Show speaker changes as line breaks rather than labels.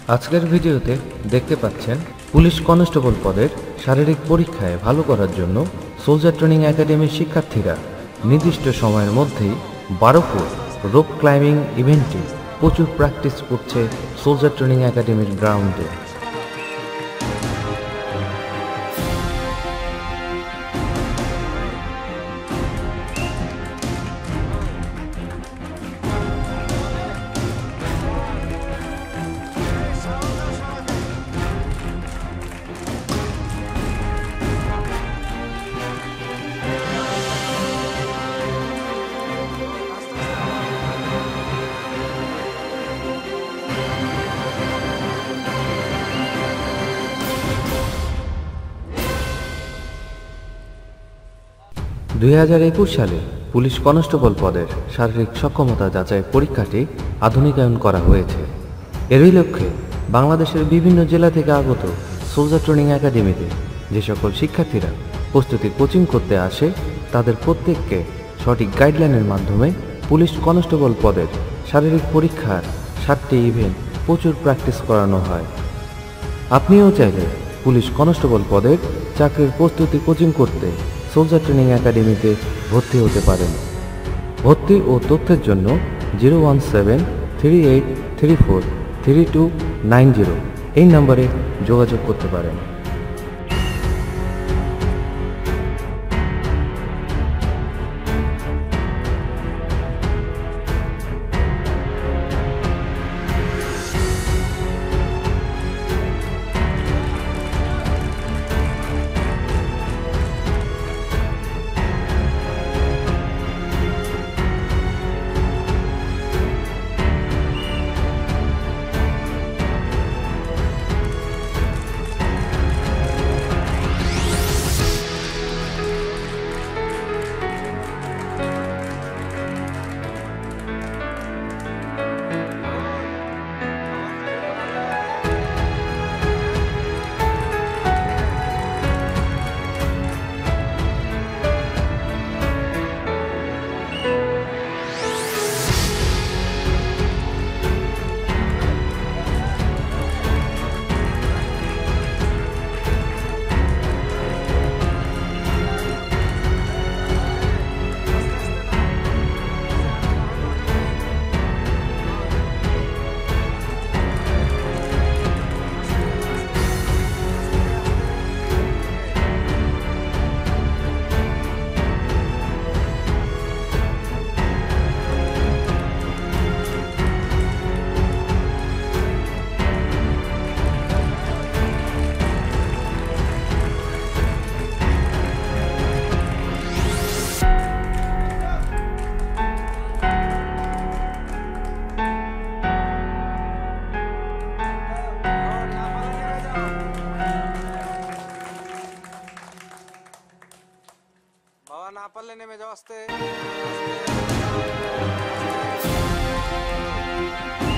আজকের ভিডিওতে দেখতে পাচ্ছেন পুলিশ কনস্টেবল পদের শারীরিক পরীক্ষায় ভালো করার জন্য সোলজার ট্রেনিং একাডেমির শিক্ষার্থীরা নির্দিষ্ট সময়ের মধ্যেই 12 ফুট রোপ ক্লাইম্বিং ইভেন্টে প্রচুর প্র্যাকটিস করছে সোলজার ট্রেনিং একাডেমির গ্রাউন্ডে। সালে পুলিশ কনস্টেবল পদের শারীরিক সক্ষমতা যাচাই পরীক্ষাটি আধুনিকায়ন করা হয়েছে। এরই লক্ষ্যে বাংলাদেশের বিভিন্ন জেলা থেকে আগত সোলজার ট্রেনিং একাডেমিতে যে সকল শিক্ষার্থীরা প্রস্তুতি কোচিং করতে আসে তাদের প্রত্যেককে সঠিক গাইডলাইনের মাধ্যমে পুলিশ কনস্টেবল পদের শারীরিক পরীক্ষার 7টি ইভেন্ট প্রচুর প্র্যাকটিস করানো হয়। আপনিও চাইলে পুলিশ কনস্টেবল পদের চাকরির প্রস্তুতি কোচিং করতে সোলজার ট্রেনিং একাডেমিতে ভর্তি হতে পারেন। ভর্তি ও তথ্যের জন্য 01738343290 এই নম্বরে যোগাযোগ করতে পারেন।
বাবা না পারলে নেমে যাও আস্তে।